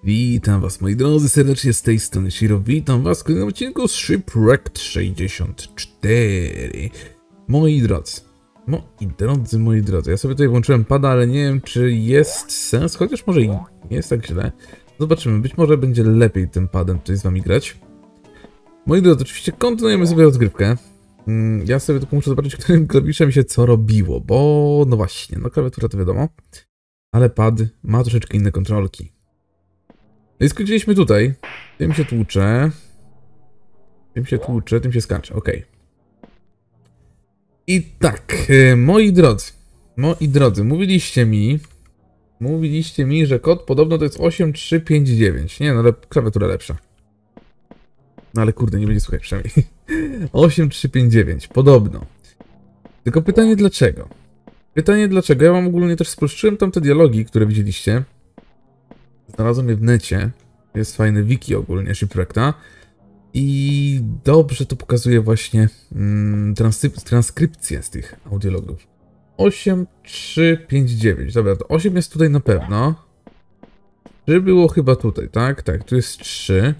Witam was, moi drodzy, serdecznie z tej strony Shiro. Witam was w kolejnym odcinku z Shipwrecked 64. Moi drodzy, ja sobie tutaj włączyłem pada, ale nie wiem, czy jest sens, chociaż może i nie jest tak źle. Zobaczymy, być może będzie lepiej tym padem tutaj z wami grać. Moi drodzy, oczywiście kontynuujemy sobie rozgrywkę. Ja sobie tylko muszę zobaczyć, którym klawiszem się co robiło, bo no właśnie, no klawiatura to wiadomo, ale pad ma troszeczkę inne kontrolki. No i skończyliśmy tutaj. Tym się tłucze. Tym się skacze. Ok. I tak, moi drodzy, mówiliście mi, że kod podobno to jest 8359. Nie, no ale klawiatura lepsza. No ale kurde, nie będzie słychać przynajmniej. 8359, podobno. Tylko pytanie dlaczego? Ja wam ogólnie też spolszczyłem tam te dialogi, które widzieliście. Znalazłem je w necie. Jest fajny wiki ogólnie Shipwreckeda. I dobrze to pokazuje właśnie transkrypcję z tych audiologów. 8359. Dobra, to 8 jest tutaj na pewno. 3 było chyba tutaj, tak? Tak, tu jest 3.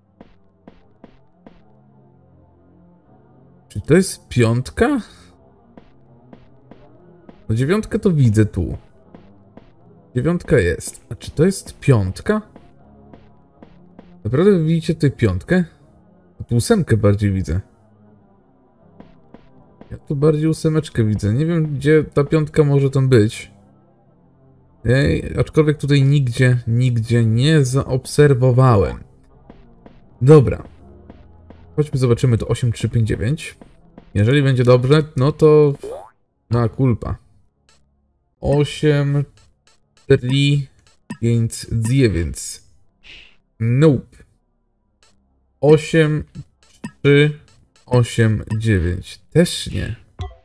Czy to jest 5? No 9 to widzę tu. 9 jest. A czy to jest 5? Naprawdę widzicie tutaj 5? Tu 8 bardziej widzę. Ja tu bardziej 8 widzę. Nie wiem, gdzie ta 5 może tam być. Aczkolwiek tutaj nigdzie nie zaobserwowałem. Dobra. Chodźmy, zobaczymy to 8359. Jeżeli będzie dobrze, no to... na culpa. 8, 4, 5, 9. Nope. 8, 3, 8, 9. Też nie.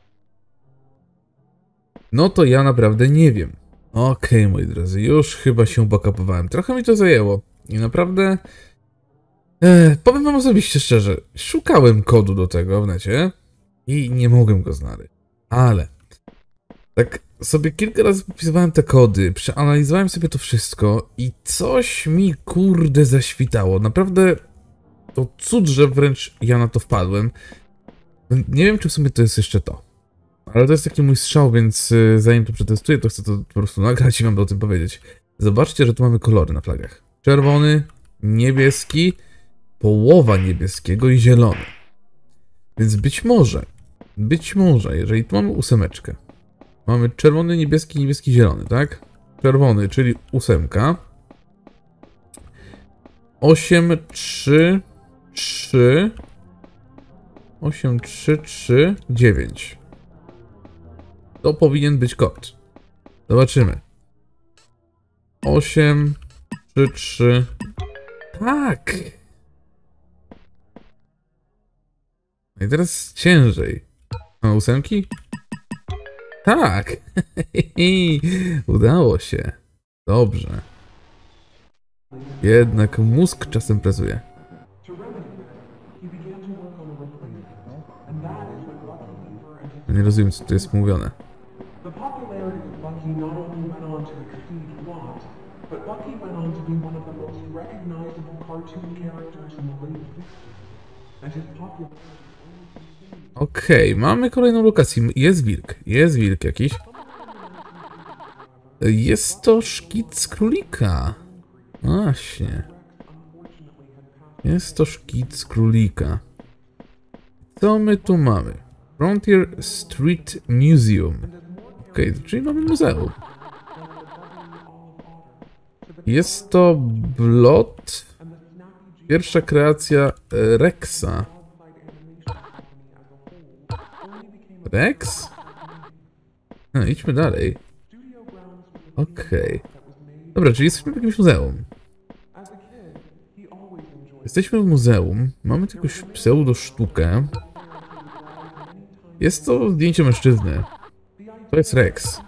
No to ja naprawdę nie wiem. Okej, moi drodzy, już chyba się backupowałem. Trochę mi to zajęło. I naprawdę... powiem wam osobiście szczerze, szukałem kodu do tego w necie i nie mogłem go znaleźć. Ale... tak sobie kilka razy popisywałem te kody, przeanalizowałem sobie to wszystko i coś mi kurde zaświtało. Naprawdę to cud, że wręcz ja na to wpadłem. Nie wiem, czy w sumie to jest jeszcze to. Ale to jest taki mój strzał, więc zanim to przetestuję, to chcę to po prostu nagrać i wam o tym powiedzieć. Zobaczcie, że tu mamy kolory na flagach. Czerwony, niebieski, połowa niebieskiego i zielony. Więc być może, jeżeli tu mamy 8, mamy czerwony, niebieski, zielony, tak? Czerwony, czyli 8. 8, 3, 3. 8, 3, 3, 9. To powinien być kod. Zobaczymy. 8, 3, 3. Tak! No i teraz ciężej. A 8? Tak! Udało się. Dobrze. Jednak mózg czasem pracuje. Nie rozumiem, co tu jest mówione. Okej, mamy kolejną lokację. Jest wilk jakiś. Jest to szkic królika. Właśnie. Jest to szkic królika. Co my tu mamy? Frontier Street Museum. Okej, czyli mamy muzeum. Jest to Blot. Pierwsza kreacja Rexa. Rex? No, idźmy dalej. Okej. Dobra, czyli jesteśmy w jakimś muzeum. Jesteśmy w muzeum. Mamy tu jakąś pseudo-sztukę. Jest to zdjęcie mężczyzny. To jest Rex.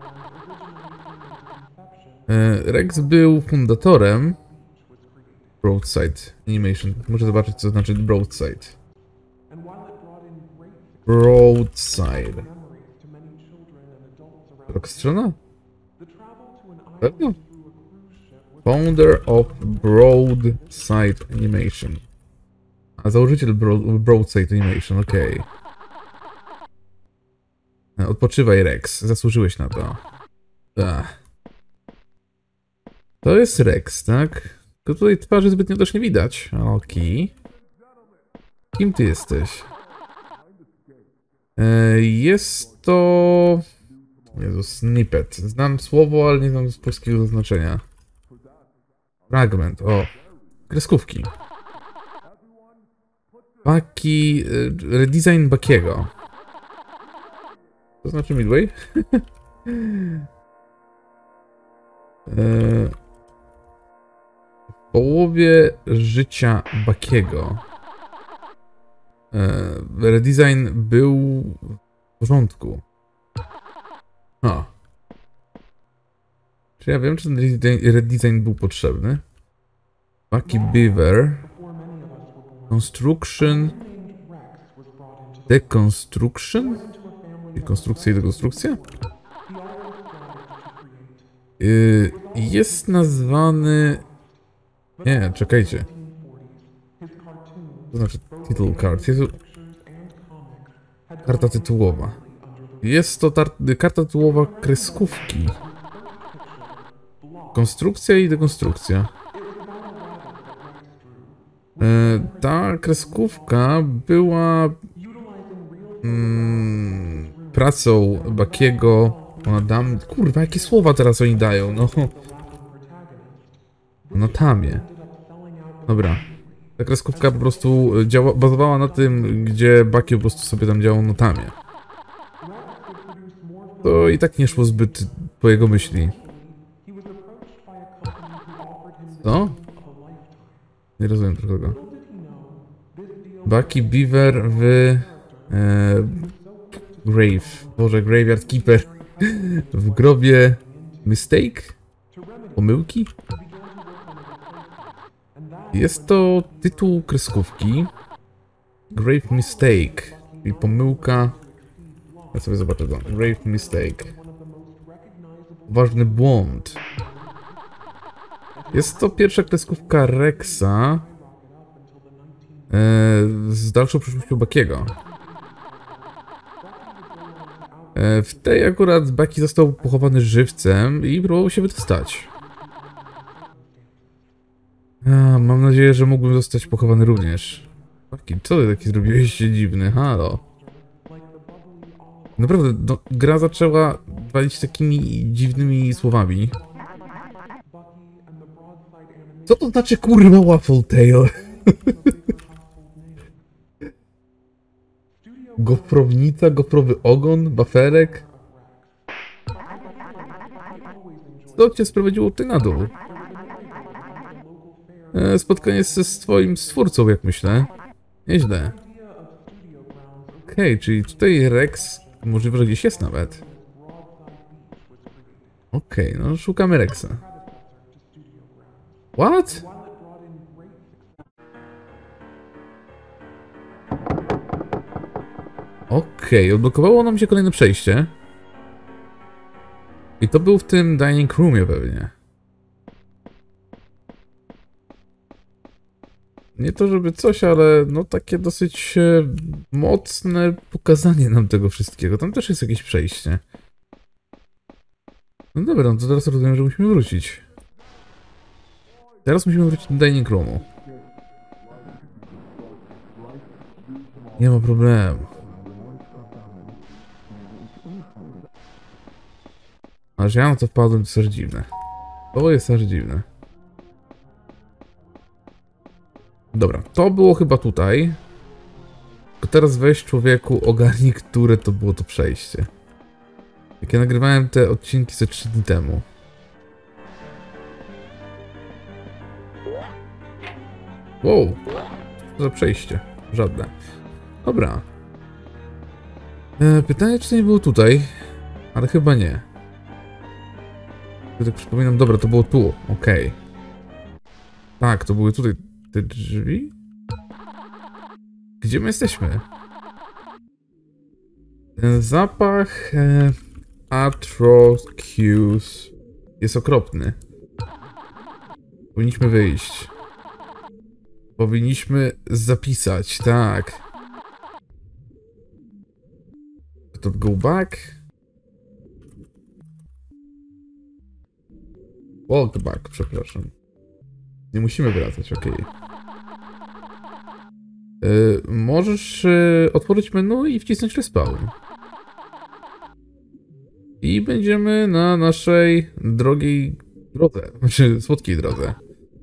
Rex był fundatorem Broadside Animation. Muszę zobaczyć, co znaczy Broadside. Broadside. Rockstrona? Pewno? Founder of Broadside Animation. A założyciel Broadside Animation, okej. Odpoczywaj, Rex. Zasłużyłeś na to. To jest Rex, tak? Tylko tutaj twarzy zbytnio też nie widać. Okej. Kim ty jesteś? Jest to... Jezu, snippet. Znam słowo, ale nie znam z polskiego znaczenia. Fragment, o. Kreskówki. Baki... Redesign Bakiego. To znaczy Midway? W połowie życia Bakiego redesign był w porządku. Czy ja wiem, czy ten redesign był potrzebny? Bucky Beaver. Construction. Deconstruction? Konstrukcja i dekonstrukcja? Jest nazwany... Nie, czekajcie. To znaczy title card. Jest... Karta tytułowa. Jest to karta tytułowa kreskówki. Konstrukcja i dekonstrukcja. Ta kreskówka była pracą Bakiego. Kurwa, jakie słowa teraz oni dają? No tamie. Dobra. Ta kreskówka po prostu bazowała na tym, gdzie Baki po prostu sobie tam działał na tamie. To i tak nie szło zbyt po jego myśli. Co? Nie rozumiem tego. Bucky Beaver w... Grave. Boże, Graveyard Keeper. W grobie... Mistake? Pomyłki? Jest to tytuł kreskówki. Grave Mistake. Czyli pomyłka... Ja sobie zobaczę to. Grave Mistake. Ważny błąd. Jest to pierwsza kreskówka Rexa z dalszą przyszłością Bakiego. W tej akurat Baki został pochowany żywcem i próbował się wydostać. Mam nadzieję, że mógłbym zostać pochowany również. Baki, co ty taki zrobiłeś dziwny? Halo. Naprawdę, no, gra zaczęła walić takimi dziwnymi słowami. Co to znaczy kurwa Waffle Tail? Gofrownica, gofrowy ogon, baferek. Co cię sprowadziło tutaj na dół? Spotkanie z twoim stwórcą, jak myślę. Nieźle. Okej, czyli tutaj Rex możliwe, że gdzieś jest nawet. Okej, no szukamy Rexa. What? Okej, odblokowało nam się kolejne przejście. I to był w tym dining roomie pewnie. Nie to żeby coś, ale no takie dosyć mocne pokazanie nam tego wszystkiego. Tam też jest jakieś przejście. No dobra, no to teraz rozumiem, że musimy wrócić. Teraz musimy wrócić do dining roomu. Nie ma problemu. A że ja na to wpadłem, to jest aż dziwne. To jest aż dziwne. Dobra, to było chyba tutaj. To teraz weź człowieku, ogarnij, które to było to przejście. Jak ja nagrywałem te odcinki ze 3 dni temu. Wow, co za przejście? Żadne. Dobra. Pytanie, czy to nie było tutaj? Ale chyba nie. Tak przypominam, dobra, to było tu, okej. Tak, to były tutaj te drzwi? Gdzie my jesteśmy? Ten zapach Atrocious jest okropny. Powinniśmy wyjść. Powinniśmy zapisać, tak. To go back? Walk back, przepraszam. Nie musimy wracać, okej. Możesz otworzyć menu i wcisnąć respawn. I będziemy na naszej drogiej drodze. Znaczy, słodkiej drodze.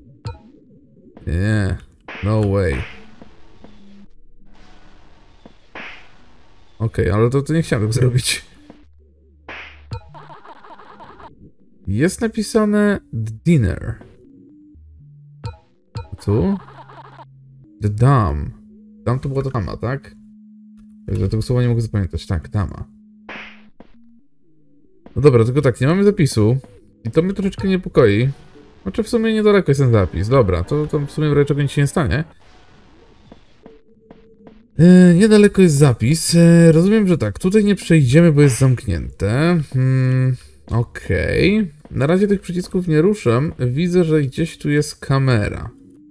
Nie, no way. Okej, ale to nie chciałem zrobić. Jest napisane dinner. Tu? The dam. Dam to była ta dama, tak? Ja tego słowa nie mogę zapamiętać. Tak, dama. No dobra, tylko tak, nie mamy zapisu. I to mnie troszeczkę niepokoi. Znaczy w sumie niedaleko jest ten zapis. Dobra, to w sumie w razie czego nic się nie stanie. Niedaleko jest zapis. Rozumiem, że tak. Tutaj nie przejdziemy, bo jest zamknięte. Okej. Na razie tych przycisków nie ruszam. Widzę, że gdzieś tu jest kamera.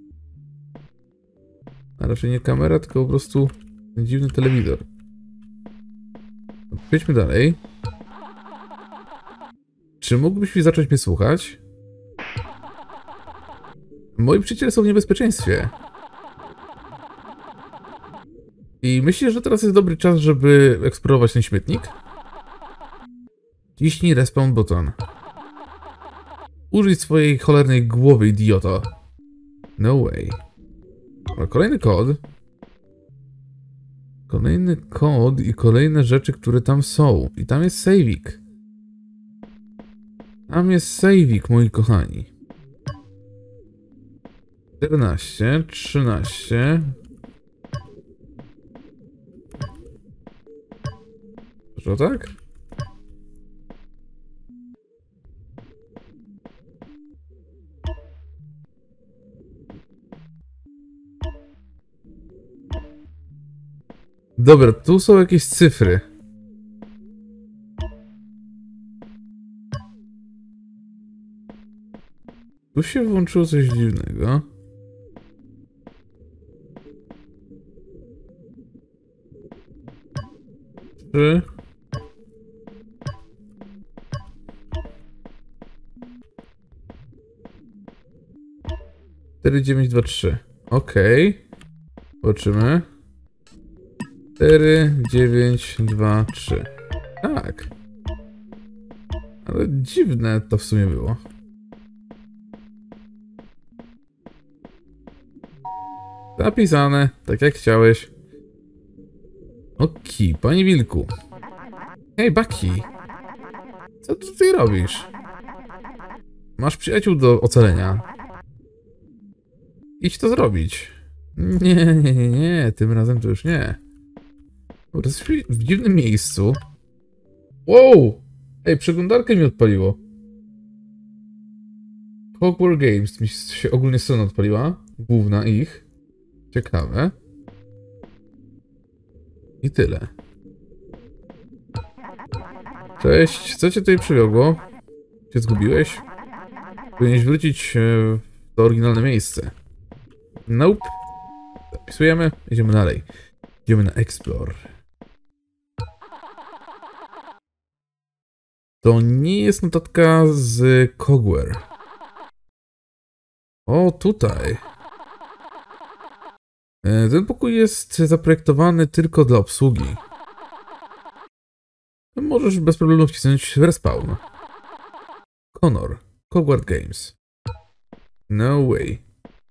A raczej nie kamera, tylko po prostu ten dziwny telewizor. Przejdźmy dalej. Czy mógłbyś zacząć mnie słuchać? Moi przyjaciele są w niebezpieczeństwie. I myślisz, że teraz jest dobry czas, żeby eksplorować ten śmietnik? Ciśnij respawn button. Użyj swojej cholernej głowy, idioto. No way. O, kolejny kod. Kolejny kod i kolejne rzeczy, które tam są. I tam jest saveik. Tam jest saveik, moi kochani. 14, 13. Co tak? Dobra, tu są jakieś cyfry. Tu się włączyło coś dziwnego. Trzy. 4923. Okej. Zobaczymy. 4923. Tak. Ale dziwne to w sumie było. Zapisane, tak jak chciałeś. Okej, panie wilku. Hej, Bucky. Co tu ty robisz? Masz przyjaciół do ocalenia. Idź to zrobić. Nie, tym razem to już nie. Bo jesteś w dziwnym miejscu. Wow! Ej, przeglądarkę mi odpaliło. Hogwarts Games mi się ogólnie strona odpaliła. Główna ich. Ciekawe. I tyle. Cześć, co cię tutaj przywiodło? Cię zgubiłeś? Powinieneś wrócić w to oryginalne miejsce. Nope. Zapisujemy, idziemy dalej. Idziemy na Explore. To nie jest notatka z Hogwarts. O, tutaj. Ten pokój jest zaprojektowany tylko dla obsługi. Możesz bez problemu wcisnąć respawn. Connor, Hogwarts Games. No way.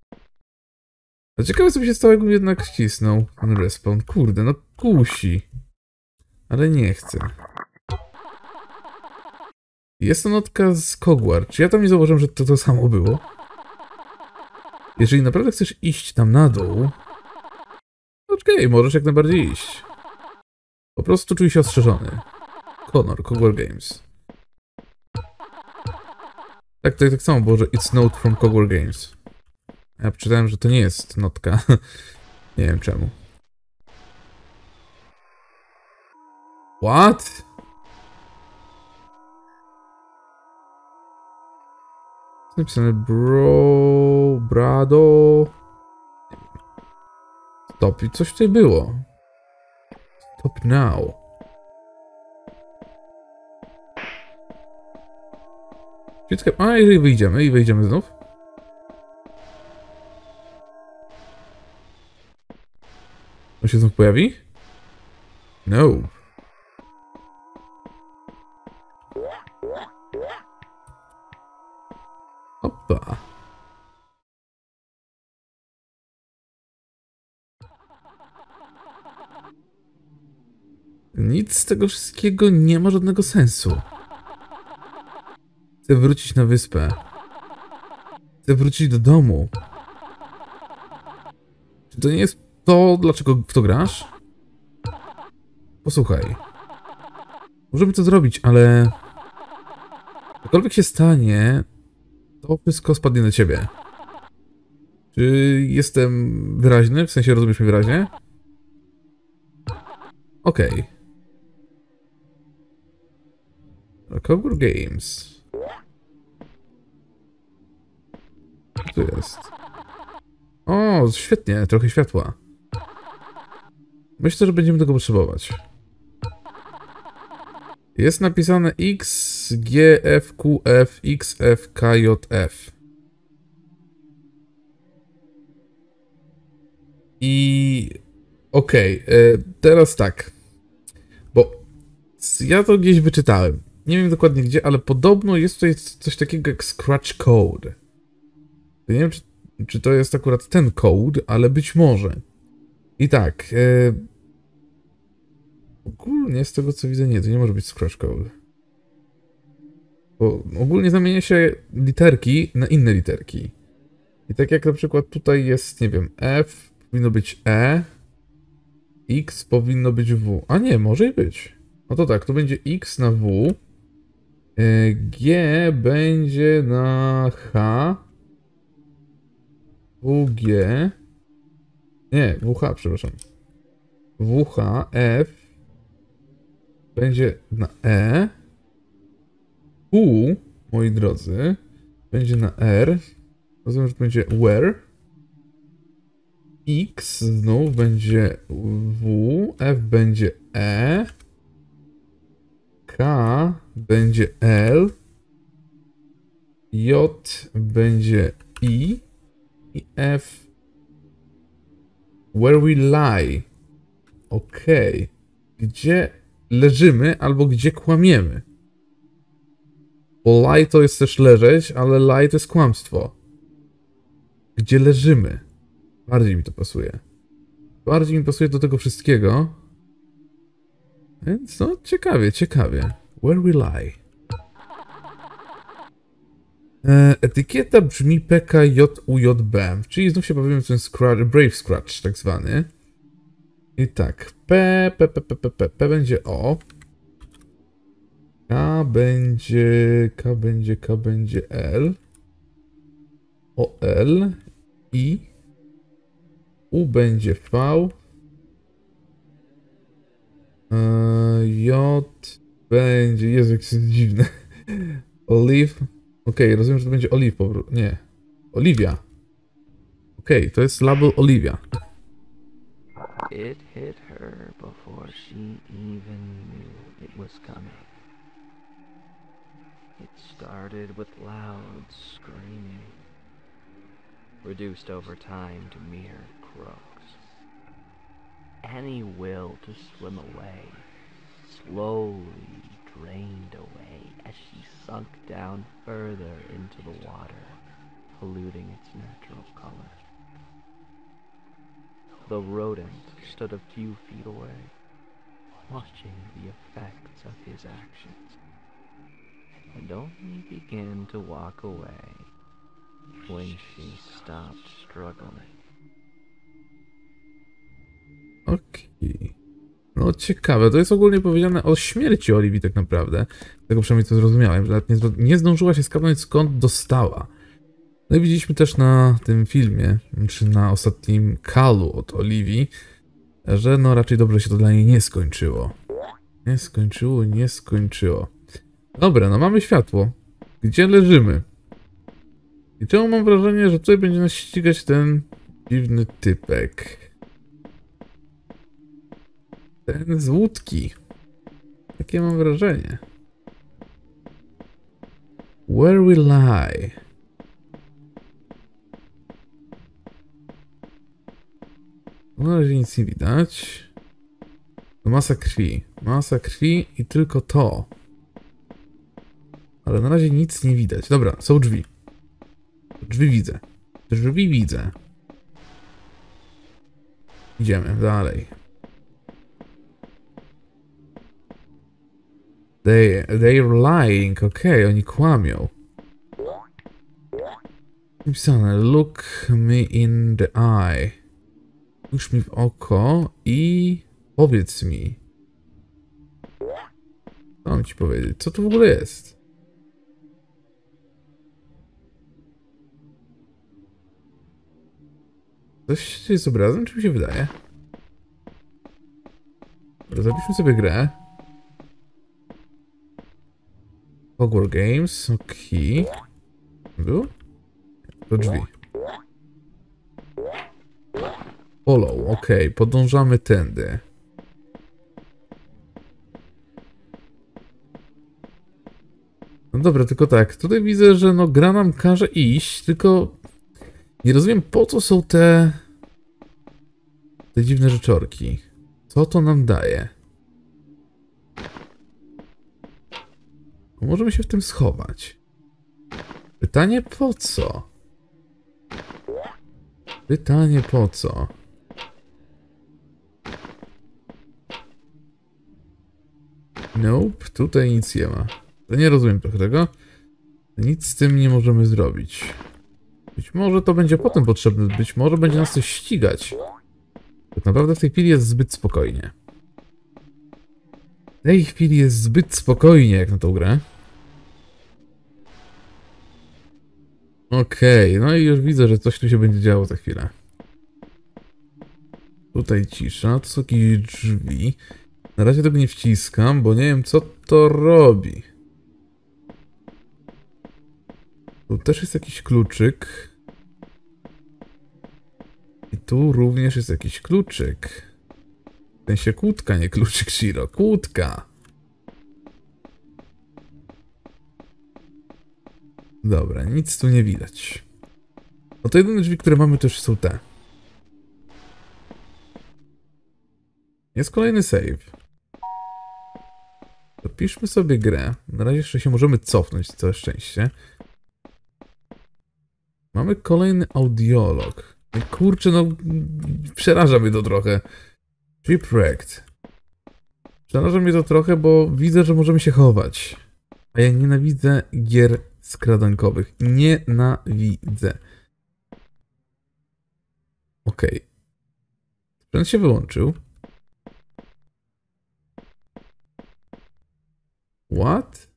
A ciekawe, co by się stało, jakbym jednak wcisnął ten respawn. Kurde, no kusi. Ale nie chcę. Jest to notka z Hogwarts. Czy ja tam nie zauważyłem, że to samo było? Jeżeli naprawdę chcesz iść tam na dół... Okej, możesz jak najbardziej iść. Po prostu czuj się ostrzeżony. Connor, Hogwarts Games. Tak, tak samo było, że it's note from Hogwarts Games. Ja przeczytałem, że to nie jest notka. Nie wiem czemu. What? Jest napisane Brado... Stop. I coś tutaj było. Stop now. A i wyjdziemy znów. On się znów pojawi? No. Opa. Nic z tego wszystkiego nie ma żadnego sensu. Chcę wrócić na wyspę. Chcę wrócić do domu. Czy to nie jest to, dlaczego w to grasz? Posłuchaj. Możemy to zrobić, ale... cokolwiek się stanie, to wszystko spadnie na ciebie. Czy jestem wyraźny? W sensie rozumiesz mnie wyraźnie? Okej. Recover Games. Co tu jest? O, świetnie, trochę światła. Myślę, że będziemy tego potrzebować. Jest napisane X, G, F, Q, F, X, F, K, J, F. I... okej, teraz tak. Bo ja to gdzieś wyczytałem. Nie wiem dokładnie gdzie, ale podobno jest tutaj coś takiego jak Scratch Code. Nie wiem, czy to jest akurat ten code, ale być może. I tak. Ogólnie z tego co widzę, nie, to nie może być Scratch Code. Bo ogólnie zamienia się literki na inne literki. I tak jak na przykład tutaj jest, nie wiem, F powinno być E, X powinno być W. A nie, może i być. No to tak, to będzie X na W, G będzie na H, WG, nie, WH, przepraszam. WH, F będzie na E, Q, moi drodzy, będzie na R, rozumiem, że to będzie where, X znów będzie W, F będzie E, K będzie L, J będzie I i F where we lie. Okej. Gdzie leżymy albo gdzie kłamiemy. Bo lie to jest też leżeć, ale lie to jest kłamstwo. Gdzie leżymy. Bardziej mi to pasuje. Bardziej mi pasuje do tego wszystkiego. Więc no, ciekawie, ciekawie. Where we lie. Etykieta brzmi PKJUJB, czyli znów się bawimy w ten Brave Scratch tak zwany. I tak, P będzie O. K będzie L. O L. I. U będzie V. J będzie... Jezu, jak jest dziwne. Olive. Okej, rozumiem, że to będzie Olive po prostu. Nie. Olivia. Okej, to jest label Olivia. It hit her before she even knew it was coming. It started with loud screaming, reduced over time to mere croaks. Any will to swim away slowly drained away as she sunk down further into the water, polluting its natural color. The rodent stood a few feet away, watching the effects of his actions, and only began to walk away when she stopped struggling. Okej. No ciekawe, to jest ogólnie powiedziane o śmierci Oliwii tak naprawdę. Tego przynajmniej co zrozumiałem, że nawet nie zdążyła się skapnąć skąd dostała. No i widzieliśmy też na tym filmie, czy na ostatnim calu od Oliwii, że no raczej dobrze się to dla niej nie skończyło. Nie skończyło. Dobra, no mamy światło. Gdzie leżymy? I czemu mam wrażenie, że tutaj będzie nas ścigać ten dziwny typek. Ten z łódki. Takie mam wrażenie. Where we lie? Na razie nic nie widać. Masa krwi. Masa krwi i tylko to. Ale na razie nic nie widać. Dobra, są drzwi. Drzwi widzę. Drzwi widzę. Idziemy dalej. They're lying. Okej, oni kłamią. Napisane, look me in the eye. Spójrz mi w oko i powiedz mi. Co mam ci powiedzieć? Co to w ogóle jest? Coś się z obrazem, czy mi się wydaje? Zapiszmy sobie grę. Hogwarts Games, okej. Było? To drzwi. Follow, okej, podążamy tędy. No dobra, tylko tak, tutaj widzę, że no gra nam każe iść, tylko nie rozumiem, po co są te dziwne rzeczorki. Co to nam daje? Możemy się w tym schować. Pytanie po co? Pytanie po co? Nope, tutaj nic nie ma. To nie rozumiem trochę tego. Nic z tym nie możemy zrobić. Być może to będzie potem potrzebne, być może będzie nas coś ścigać. Tak naprawdę w tej chwili jest zbyt spokojnie. W tej chwili jest zbyt spokojnie jak na tą grę. Okej, no i już widzę, że coś tu się będzie działo za chwilę. Tutaj cisza, to są jakieś drzwi. Na razie tego nie wciskam, bo nie wiem co to robi. Tu też jest jakiś kluczyk. I tu również jest jakiś kluczyk. W sensie kłódka, nie kluczyk, Shiro. Kłódka. Dobra, nic tu nie widać. No to jedyne drzwi, które mamy, to już są te. Jest kolejny save. Dopiszmy sobie grę. Na razie jeszcze się możemy cofnąć, całe szczęście. Mamy kolejny audiolog. Kurczę, no przeraża mnie to trochę. Shipwrecked. Przeraża mnie to trochę, bo widzę, że możemy się chować. A ja nienawidzę gier skradankowych. Nienawidzę. Okej. Sprzęt się wyłączył. What?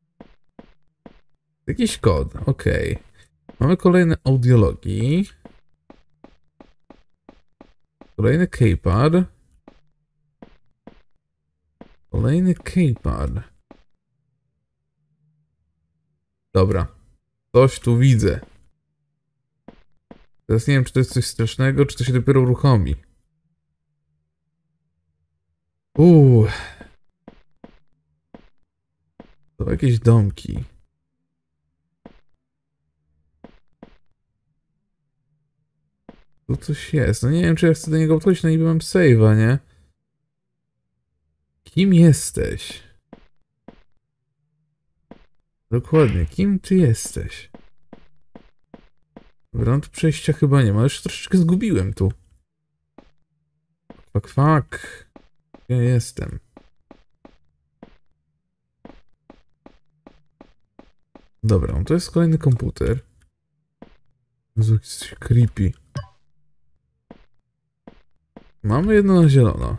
Jakiś kod. Okej. Mamy kolejne audiologii. Kolejny keypad. Kolejny keypad. Dobra. Coś tu widzę. Teraz nie wiem, czy to jest coś strasznego, czy to się dopiero uruchomi. To jakieś domki. Tu coś jest. No nie wiem, czy ja chcę do niego podchodzić, no niby mam save'a, nie? Kim jesteś? Dokładnie, kim ty jesteś? Rąd przejścia chyba nie ma, już troszeczkę zgubiłem tu. Fuck. Ja jestem. Dobra, no to jest kolejny komputer. Jezu, jest creepy. Mamy jedno na zielono.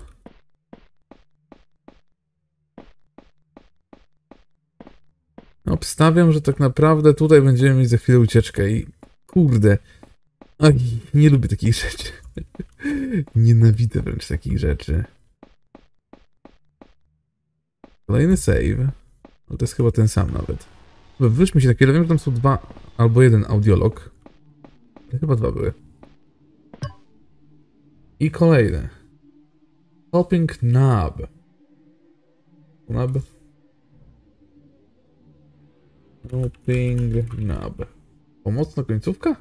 Obstawiam, że tak naprawdę tutaj będziemy mieć za chwilę ucieczkę i... Kurde. Aj, nie lubię takich rzeczy. Nienawidzę wręcz takich rzeczy. Kolejny save. No to jest chyba ten sam nawet. Wyszmy się takie, wiem, że tam są 2 albo 1 audiolog. Ale chyba 2 były. I kolejne. Helping Knob. Knob. Helping Knob. Pomocna końcówka?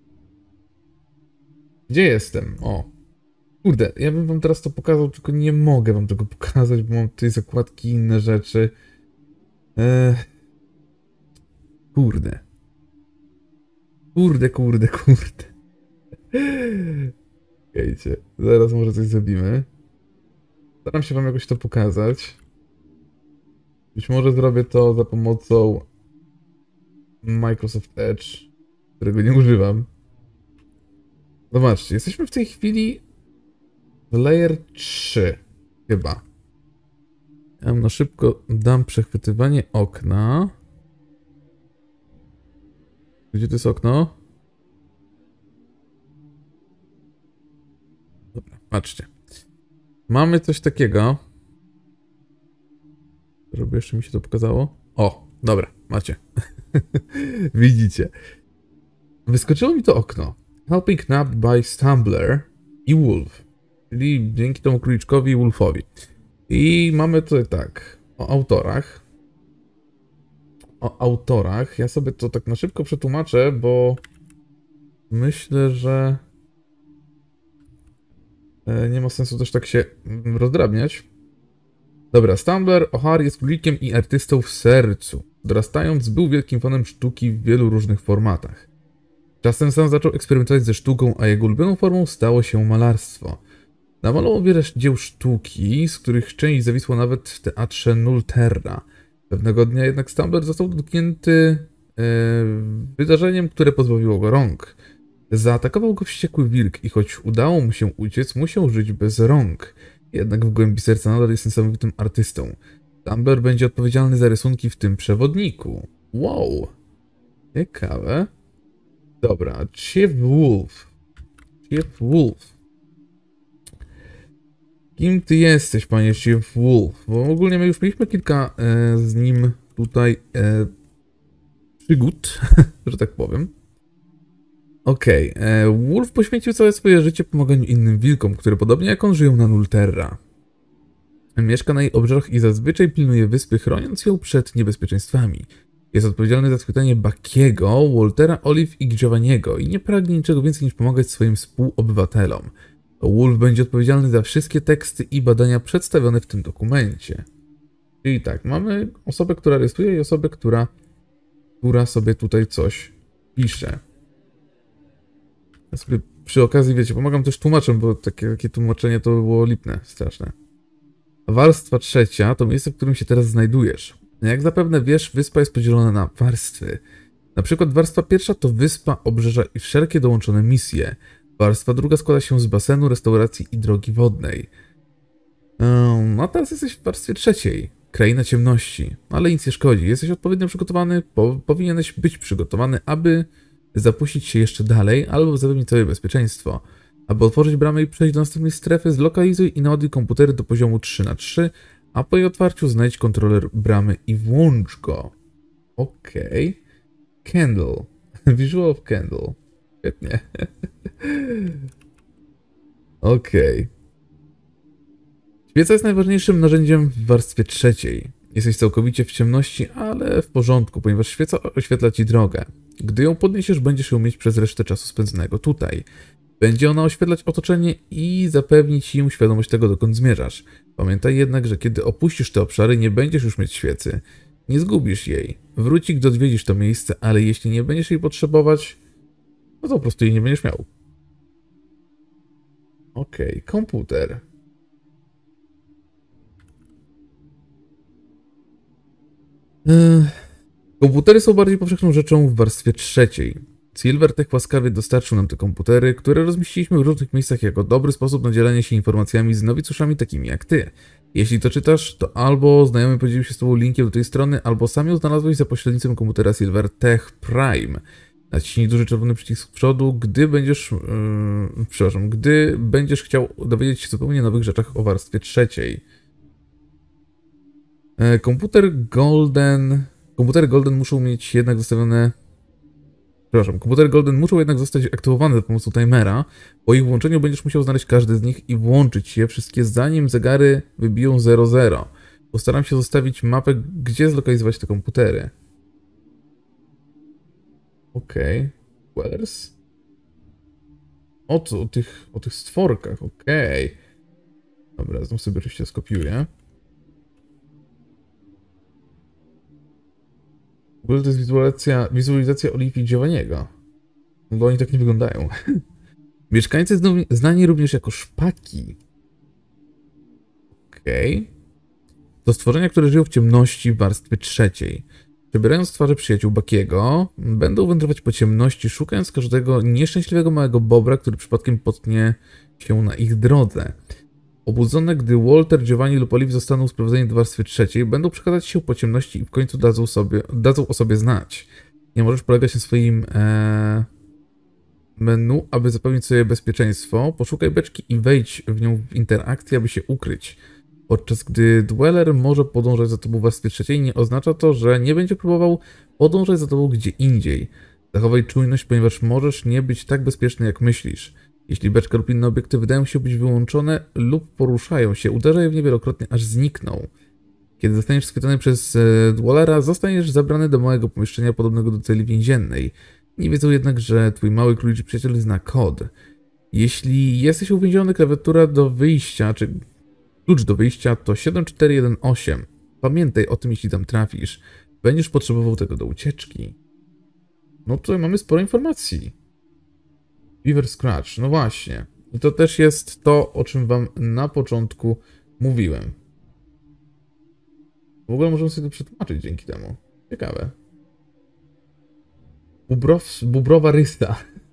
Gdzie jestem? O. Kurde, ja bym wam teraz to pokazał, tylko nie mogę wam tego pokazać, bo mam tutaj zakładki i inne rzeczy. Kurde. Kurde. Czekajcie, zaraz może coś zrobimy. Staram się wam jakoś to pokazać. Być może zrobię to za pomocą Microsoft Edge, którego nie używam. Zobaczcie, jesteśmy w tej chwili w layer 3, chyba. Ja na szybko dam przechwytywanie okna. Gdzie to jest okno? Dobra, patrzcie. Mamy coś takiego. Żeby jeszcze mi się to pokazało. O, dobra, macie. Widzicie. Wyskoczyło mi to okno. Helping Knob by Stumbler i Wolf. Czyli dzięki temu króliczkowi i Wolfowi. I mamy tutaj tak. O autorach. O autorach. Ja sobie to tak na szybko przetłumaczę, bo myślę, że nie ma sensu też tak się rozdrabniać. Dobra, Stumbler O'Hare jest królikiem i artystą w sercu. Dorastając, był wielkim fanem sztuki w wielu różnych formatach. Czasem sam zaczął eksperymentować ze sztuką, a jego ulubioną formą stało się malarstwo. Namalował wiele dzieł sztuki, z których część zawisła nawet w teatrze Nullterra. Pewnego dnia jednak Stumbler został dotknięty wydarzeniem, które pozbawiło go rąk. Zaatakował go wściekły wilk i choć udało mu się uciec, musiał żyć bez rąk. Jednak w głębi serca nadal jest niesamowitym artystą. Stumbler będzie odpowiedzialny za rysunki w tym przewodniku. Wow! Ciekawe. Dobra, Chief Wolf. Chief Wolf. Kim ty jesteś, panie Chief Wolf? Bo ogólnie my już mieliśmy kilka z nim tutaj przygód, że tak powiem. Okej, Wolf poświęcił całe swoje życie pomaganiu innym wilkom, które podobnie jak on żyją na Nullterra. Mieszka na jej obrzeżach i zazwyczaj pilnuje wyspy, chroniąc ją przed niebezpieczeństwami. Jest odpowiedzialny za schwytanie Buckiego, Waltera, Olive i Giovanniego i nie pragnie niczego więcej niż pomagać swoim współobywatelom. Wolf będzie odpowiedzialny za wszystkie teksty i badania przedstawione w tym dokumencie. Czyli tak, mamy osobę, która rysuje i osobę, która sobie tutaj coś pisze. Ja sobie przy okazji, wiecie, pomagam też tłumaczom, bo takie tłumaczenie to było lipne, straszne. Warstwa trzecia to miejsce, w którym się teraz znajdujesz. Jak zapewne wiesz, wyspa jest podzielona na warstwy. Na przykład warstwa pierwsza to wyspa, obrzeża i wszelkie dołączone misje. Warstwa druga składa się z basenu, restauracji i drogi wodnej. A teraz jesteś w warstwie trzeciej. Kraina ciemności. Ale nic nie szkodzi. Jesteś odpowiednio przygotowany, powinieneś być przygotowany, aby zapuścić się jeszcze dalej, albo zapewnić sobie bezpieczeństwo. Aby otworzyć bramę i przejść do następnej strefy, zlokalizuj i naładuj komputery do poziomu 3×3, a po jej otwarciu znajdź kontroler bramy i włącz go. Okej. Candle. Visual of Candle. Świetnie. Okej. Świeca jest najważniejszym narzędziem w warstwie trzeciej. Jesteś całkowicie w ciemności, ale w porządku, ponieważ świeca oświetla ci drogę. Gdy ją podniesiesz, będziesz ją mieć przez resztę czasu spędzonego tutaj. Będzie ona oświetlać otoczenie i zapewnić ci świadomość tego, dokąd zmierzasz. Pamiętaj jednak, że kiedy opuścisz te obszary, nie będziesz już mieć świecy. Nie zgubisz jej. Wróci, gdy odwiedzisz to miejsce, ale jeśli nie będziesz jej potrzebować, no to po prostu jej nie będziesz miał. Okej, komputer. Komputery są bardziej powszechną rzeczą w warstwie trzeciej. Silvertech łaskawie dostarczył nam te komputery, które rozmieściliśmy w różnych miejscach jako dobry sposób na dzielenie się informacjami z nowicjuszami takimi jak ty. Jeśli to czytasz, to albo znajomy podzielił się z tobą linkiem do tej strony, albo sam ją znalazłeś za pośrednictwem komputera Silvertech Prime. Naciśnij duży czerwony przycisk z przodu, gdy będziesz chciał dowiedzieć się zupełnie nowych rzeczach o warstwie trzeciej. Komputer Golden Komputery Golden muszą mieć jednak zostawione... Przepraszam, komputery Golden muszą jednak zostać aktywowane za pomocą timera. Po ich włączeniu będziesz musiał znaleźć każdy z nich i włączyć je wszystkie, zanim zegary wybiją 00. Postaram się zostawić mapę, gdzie zlokalizować te komputery. Okej. Wellers? O co? O tych stworkach, okej. Dobra, znów sobie oczywiście skopiuję. W ogóle to jest wizualizacja Oliwii Giovanniego. No bo oni tak nie wyglądają. Mieszkańcy znani również jako szpaki. Okej. To stworzenia, które żyją w ciemności w warstwie trzeciej. Przebierając twarze przyjaciół Buckiego, będą wędrować po ciemności, szukając każdego nieszczęśliwego małego bobra, który przypadkiem potknie się na ich drodze. Obudzone, gdy Walter, Giovanni lub Olive zostaną sprowadzeni do warstwy trzeciej, będą przechadzać się po ciemności i w końcu dadzą o sobie znać. Nie możesz polegać na swoim menu, aby zapewnić sobie bezpieczeństwo. Poszukaj beczki i wejdź w nią w interakcję, aby się ukryć. Podczas gdy Dweller może podążać za tobą w warstwie trzeciej, nie oznacza to, że nie będzie próbował podążać za tobą gdzie indziej. Zachowaj czujność, ponieważ możesz nie być tak bezpieczny, jak myślisz. Jeśli beczka lub inne obiekty wydają się być wyłączone lub poruszają się, uderzaj w nie wielokrotnie, aż znikną. Kiedy zostaniesz schwytany przez Dwellera, zostaniesz zabrany do małego pomieszczenia podobnego do celi więziennej. Nie wiedzą jednak, że twój mały króliczy przyjaciel zna kod. Jeśli jesteś uwięziony, klawiatura do wyjścia, czy klucz do wyjścia to 7418. Pamiętaj o tym, jeśli tam trafisz. Będziesz potrzebował tego do ucieczki. No tutaj mamy sporo informacji. Beaver Scratch, no właśnie. I to też jest to, o czym wam na początku mówiłem. W ogóle możemy sobie to przetłumaczyć dzięki temu. Ciekawe. Bubrowa rysta.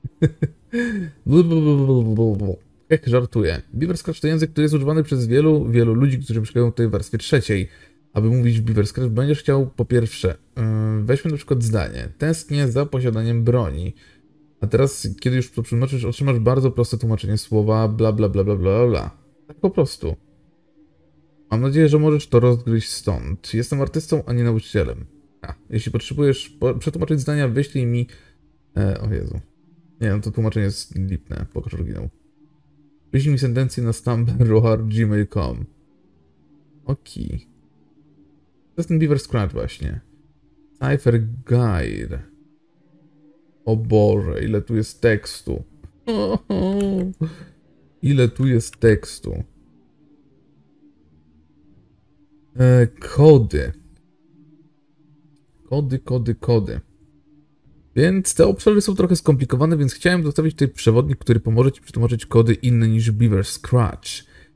Jak żartuję. Beaver Scratch to język, który jest używany przez wielu ludzi, którzy mieszkają tutaj w warstwie trzeciej. Aby mówić Beaver Scratch, będziesz chciał po pierwsze, weźmy na przykład zdanie. Tęsknię za posiadaniem broni. A teraz, kiedy już to przetłumaczysz, otrzymasz bardzo proste tłumaczenie słowa bla bla bla bla bla bla. Tak po prostu. Mam nadzieję, że możesz to rozgryźć stąd. Jestem artystą, a nie nauczycielem. Jeśli potrzebujesz przetłumaczyć zdania, wyślij mi... o Jezu. Nie, no to tłumaczenie jest lipne. Pokaż oryginał. Wyślij mi sentencję na stamberroar@gmail.com. Okej. To jest ten Beaver Scratch właśnie. Cypher Guide. O Boże, ile tu jest tekstu. Ile tu jest tekstu. Kody. Kody. Więc te obszary są trochę skomplikowane, więc chciałem zostawić tutaj przewodnik, który pomoże ci przetłumaczyć kody inne niż Beaver Scratch.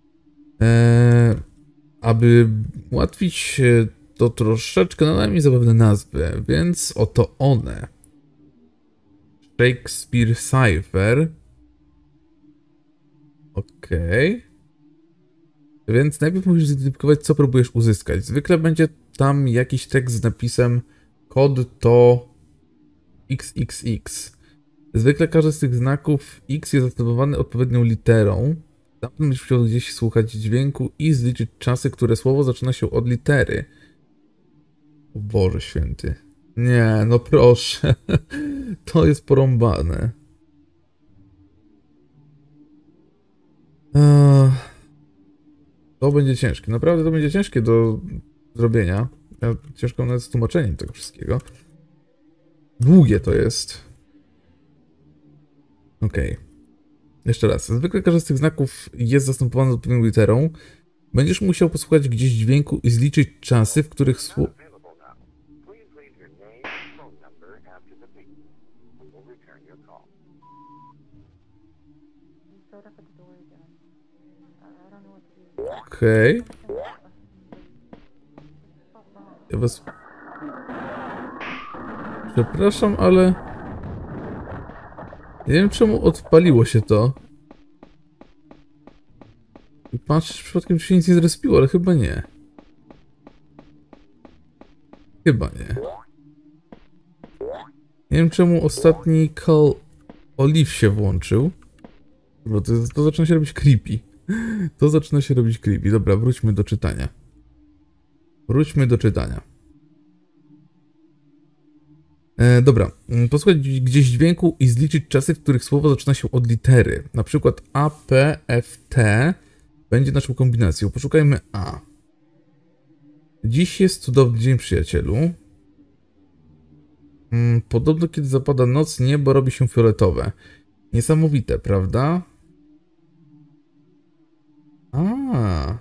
Aby ułatwić to troszeczkę, nadałem mi zabawne nazwy, więc oto one. Shakespeare Cypher. Okej. Więc najpierw musisz zidentyfikować, co próbujesz uzyskać. Zwykle będzie tam jakiś tekst z napisem kod to XXX. Zwykle każdy z tych znaków X jest zastępowany odpowiednią literą. Tam będziesz musiał gdzieś słuchać dźwięku i zliczyć czasy, które słowo zaczyna się od litery. O Boże święty. Nie, no proszę. To jest porąbane. To będzie ciężkie. Naprawdę to będzie ciężkie do zrobienia. Ciężko nawet z tłumaczeniem tego wszystkiego. Długie to jest. Okej. Jeszcze raz. Zwykle każdy z tych znaków jest zastępowany odpowiednią literą. Będziesz musiał posłuchać gdzieś dźwięku i zliczyć czasy, w których Okej. Ja was... Przepraszam, ale... Nie wiem, czemu odpaliło się to. I patrz, przypadkiem się nic nie zrespiło, ale chyba nie. Chyba nie. Nie wiem, czemu ostatni call Olive się włączył. Bo to zaczyna się robić creepy. To zaczyna się robić creepy. Dobra, wróćmy do czytania. Dobra, posłuchać gdzieś dźwięku i zliczyć czasy, w których słowo zaczyna się od litery. Na przykład A, P, F, T będzie naszą kombinacją. Poszukajmy A. Dziś jest cudowny dzień, przyjacielu. Podobno kiedy zapada noc, niebo robi się fioletowe. Niesamowite, prawda? A.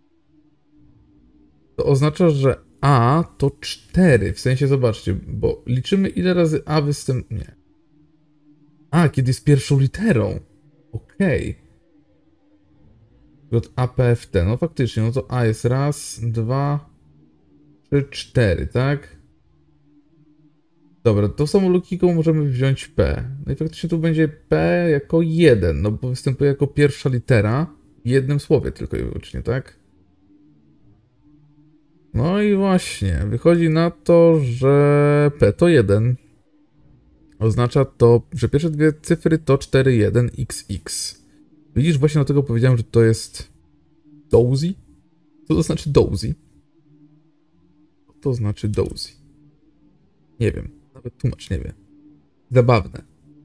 To oznacza, że A to 4. W sensie, zobaczcie, bo liczymy ile razy A występuje. A, kiedy jest pierwszą literą. Okej. Od A, P, F, T. No faktycznie, no to A jest raz, 2, 3, 4, tak? Dobra, tą samą logiką możemy wziąć P. No i faktycznie tu będzie P jako 1, no bo występuje jako pierwsza litera w jednym słowie tylko i wyłącznie, tak? No i właśnie, wychodzi na to, że P to 1. Oznacza to, że pierwsze dwie cyfry to 4, 1, XX. Widzisz, właśnie dlatego powiedziałem, że to jest dozy? Co to znaczy dozy? Co to znaczy dozy? Nie wiem, nawet tłumacz nie wie. Zabawne.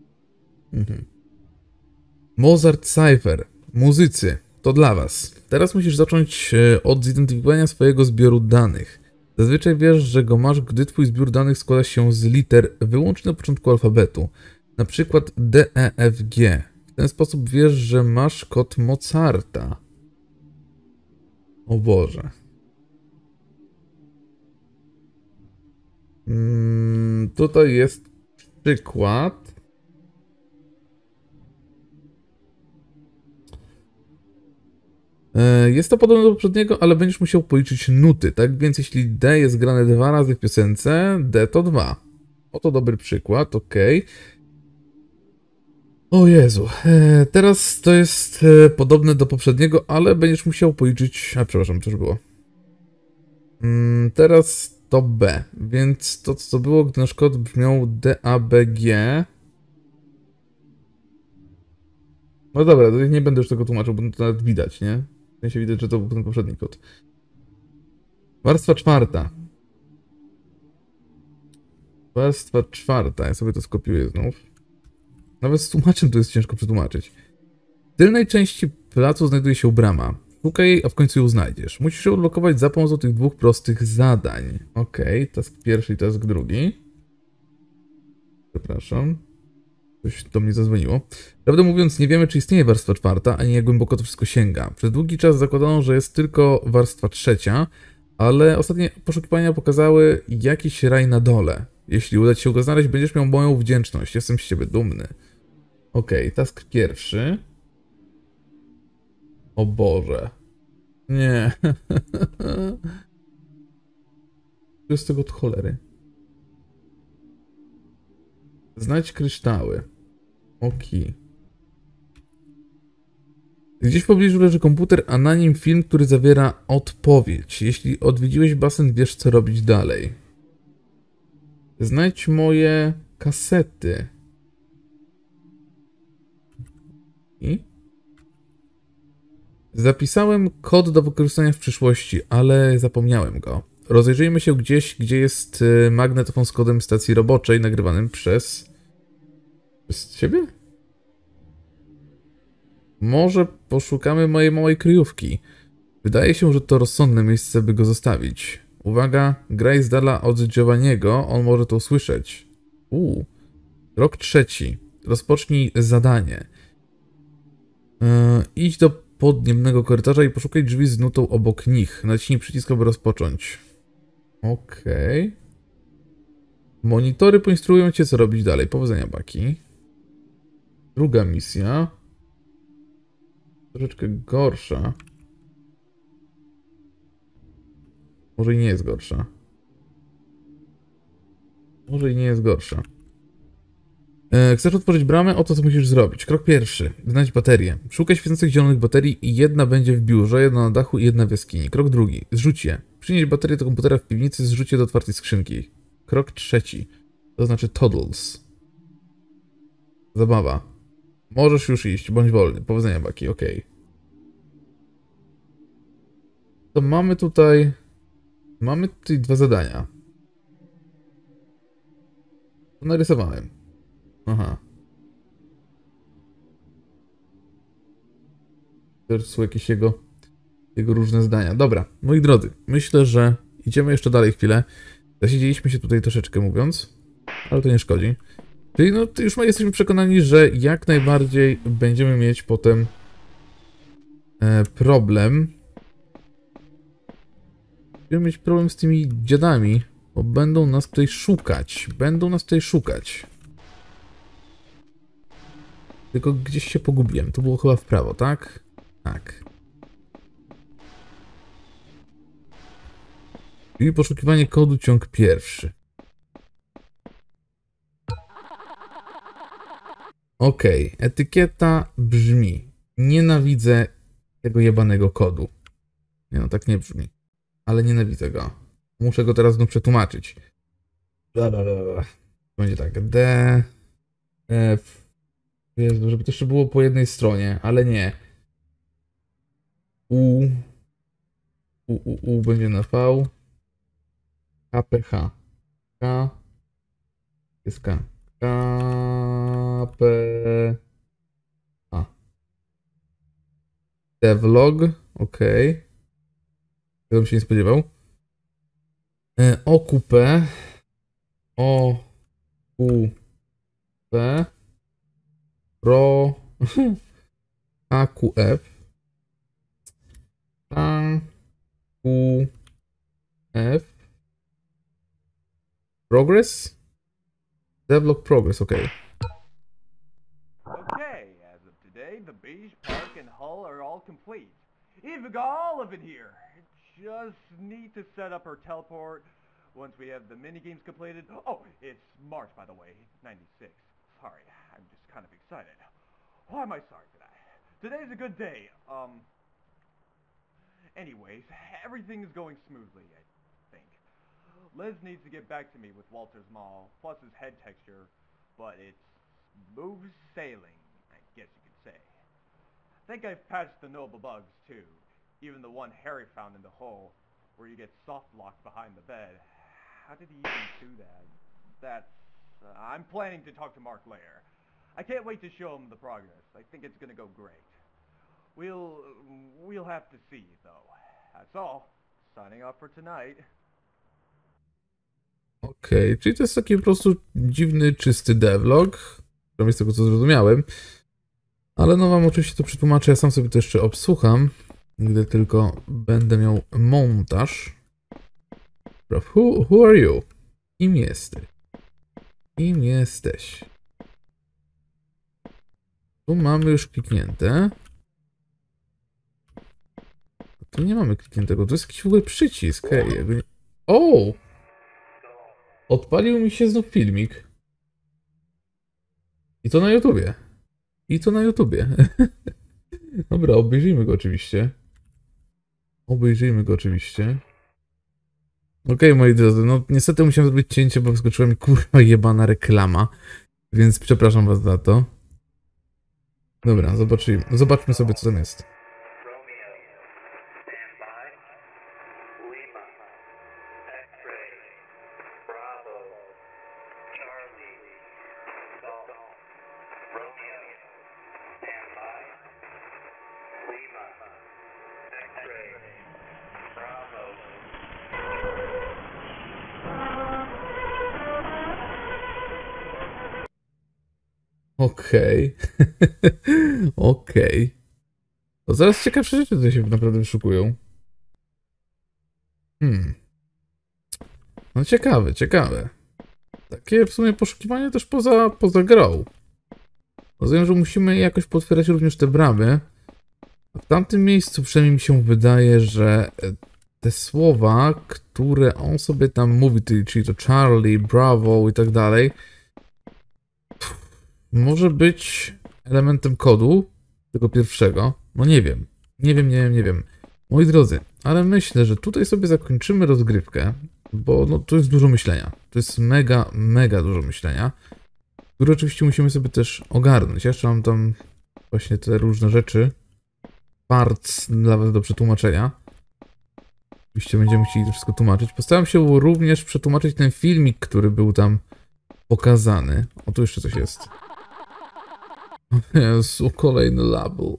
Mozart Cypher. Muzycy, to dla was. Teraz musisz zacząć od zidentyfikowania swojego zbioru danych. Zazwyczaj wiesz, że go masz, gdy twój zbiór danych składa się z liter wyłącznie na początku alfabetu. Na przykład D, E, F, G. W ten sposób wiesz, że masz kod Mozarta. O Boże. Tutaj jest przykład. Jest to podobne do poprzedniego, ale będziesz musiał policzyć nuty, tak? Więc jeśli D jest grane 2 razy w piosence, D to 2. Oto dobry przykład, ok. O Jezu, teraz to jest podobne do poprzedniego, ale będziesz musiał policzyć... A, przepraszam, co już było? Teraz to B, więc to co było, gdy nasz kod brzmiał D, A, B, G... No dobra, to nie będę już tego tłumaczył, bo to nawet widać, nie? W sensie widać, że to był ten poprzedni kod. Warstwa czwarta. Warstwa czwarta. Ja sobie to skopiuję znów. Nawet z tłumaczem to jest ciężko przetłumaczyć. W tylnej części placu znajduje się brama. Szukaj jej, a w końcu ją znajdziesz. Musisz ją odblokować za pomocą tych dwóch prostych zadań. Okej, task pierwszy i task drugi. Przepraszam. Coś do mnie zadzwoniło. Prawdę mówiąc, nie wiemy, czy istnieje warstwa czwarta, ani jak głęboko to wszystko sięga. Przez długi czas zakładano, że jest tylko warstwa trzecia, ale ostatnie poszukiwania pokazały jakiś raj na dole. Jeśli uda ci się go znaleźć, będziesz miał moją wdzięczność. Jestem z ciebie dumny. Okej, task pierwszy. O Boże. Nie. Co jest tego od cholery? Znajdź kryształy. Okej. Gdzieś w pobliżu leży komputer, a na nim film, który zawiera odpowiedź. Jeśli odwiedziłeś basen, wiesz co robić dalej. Znajdź moje kasety. I? Zapisałem kod do wykorzystania w przyszłości, ale zapomniałem go. Rozejrzyjmy się gdzieś, gdzie jest magnetofon z kodem stacji roboczej nagrywanym przez ciebie? Może poszukamy mojej małej kryjówki. Wydaje się, że to rozsądne miejsce, by go zostawić. Uwaga, graj z dala od Giovanniego, on może to usłyszeć. Krok trzeci. Rozpocznij zadanie. Idź do podniebnego korytarza i poszukaj drzwi z nutą obok nich. Naciśnij przycisk, aby rozpocząć. Okej. Monitory poinstruują cię, co robić dalej. Powodzenia, Baki. Druga misja. Troszeczkę gorsza. Może i nie jest gorsza. Może i nie jest gorsza. Chcesz otworzyć bramę? Oto co musisz zrobić. Krok pierwszy. Znajdź baterię. Szukaj świecących zielonych baterii i jedna będzie w biurze, jedna na dachu i jedna w jaskini. Krok drugi. Zrzuć je. Przynieś baterię do komputera w piwnicy, zrzuć je do otwartej skrzynki. Krok trzeci. To znaczy toddles. Zabawa. Możesz już iść, bądź wolny. Powodzenia, Baki. Okej. To mamy tutaj... Mamy tutaj dwa zadania. To narysowałem. Aha. Też są jakieś jego różne zdania. Dobra, moi drodzy, myślę, że idziemy jeszcze dalej chwilę. Zasiedzieliśmy się tutaj troszeczkę mówiąc, ale to nie szkodzi. Czyli no, już jesteśmy przekonani, że jak najbardziej będziemy mieć potem problem. Będziemy mieć problem z tymi dziadami, bo będą nas tutaj szukać. Będą nas tutaj szukać. Tylko gdzieś się pogubiłem. To było chyba w prawo, tak? Tak. Czyli poszukiwanie kodu, ciąg pierwszy. Okej, etykieta brzmi: nienawidzę tego jebanego kodu. Nie no, tak nie brzmi. Ale nienawidzę go. Muszę go teraz znów przetłumaczyć. Będzie tak, D, F. Jezu, żeby to jeszcze było po jednej stronie, ale nie. U będzie na V. K, P, H. K. Jest K. K, P, A. Devlog, ok. Tego bym się nie spodziewał. OQP. OQP. Pro. AQF. AQF. Progress? Devlog progress, okay. Okay, as of today, the beach, park, and hull are all complete. Even got Olive in here. Just need to set up her teleport once we have the minigames completed. Oh, it's March, by the way, 96. Sorry, I'm just kind of excited. Why am I sorry for that? Today's a good day. Anyways, everything's going smoothly, I think. Liz needs to get back to me with Walter's Mall, plus his head texture, but it's smooth sailing, I guess you could say. I think I've patched the noble bugs, too. Even the one Harry found in the hole, where you get soft locked behind the bed. How did he even do that? I'm planning to talk to Mark later. I can't wait to show him the progress. I think it's gonna go great. We'll have to see, though. That's all. Signing off for tonight. Okej, czyli to jest taki po prostu dziwny, czysty devlog. Przynajmniej z tego, co zrozumiałem. Ale no wam oczywiście to przetłumaczę, ja sam sobie to jeszcze obsłucham, gdy tylko będę miał montaż. Who are you? Kim jesteś? Kim jesteś? Tu mamy już kliknięte. Tu nie mamy klikniętego, to jest jakiś w ogóle przycisk. Hej, jakby nie... O! Odpalił mi się znów filmik. I to na YouTubie. I to na YouTubie. Dobra, obejrzyjmy go oczywiście. Obejrzyjmy go oczywiście. Okej, moi drodzy, no niestety musiałem zrobić cięcie, bo wyskoczyła mi kurwa jebana reklama. Więc przepraszam was za to. Dobra, zobaczmy sobie, co tam jest. Okej. Okej. To zaraz ciekawsze rzeczy tutaj się naprawdę wyszukują. No ciekawe, ciekawe. Takie w sumie poszukiwanie też poza grą. Rozumiem, że musimy jakoś potwierać również te bramy. A w tamtym miejscu przynajmniej mi się wydaje, że te słowa, które on sobie tam mówi, czyli to Charlie, Bravo i tak dalej, może być elementem kodu tego pierwszego. No nie wiem. Nie wiem. Moi drodzy, ale myślę, że tutaj sobie zakończymy rozgrywkę, bo no, to jest dużo myślenia. To jest mega dużo myślenia, które oczywiście musimy sobie też ogarnąć. Ja jeszcze mam tam właśnie te różne rzeczy, parts dla was do przetłumaczenia. Oczywiście będziemy chcieli to wszystko tłumaczyć. Postaram się również przetłumaczyć ten filmik, który był tam pokazany. O, tu jeszcze coś jest. O Jezu, kolejny label.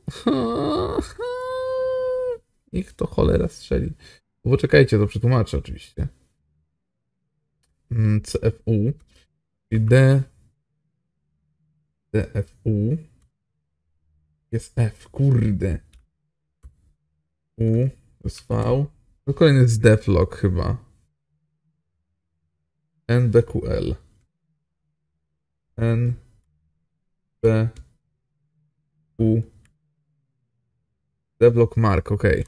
Niech to cholera strzeli. Poczekajcie, to przetłumaczę oczywiście. CFU. I DFU. Jest F, kurde. U, to jest V. To kolejny jest deflog chyba. NBQL. NBQ. Devlog mark, okej.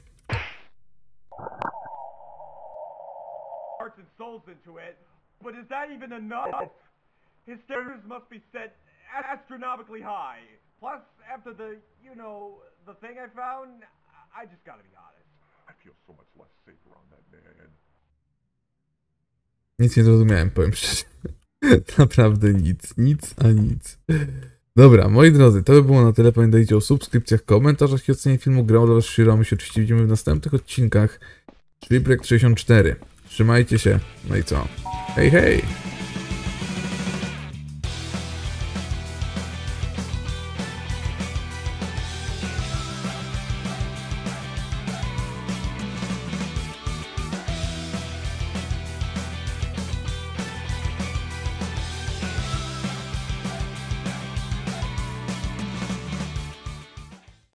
Hearts and souls into it, but is that even enough? His standards must be set astronomically high. Plus, after the, you know, the thing I found, I just gotta be honest. I feel so much less safe around that man. Nic nie zrozumiałem, powiem szczerze. Naprawdę nic a nic. Dobra, moi drodzy, to by było na tyle. Pamiętajcie o subskrypcjach, komentarzach i ocenie filmu. Grał dla was Shiro. My się oczywiście widzimy w następnych odcinkach. Shipwreck 64. Trzymajcie się. No i co? Hej, hej!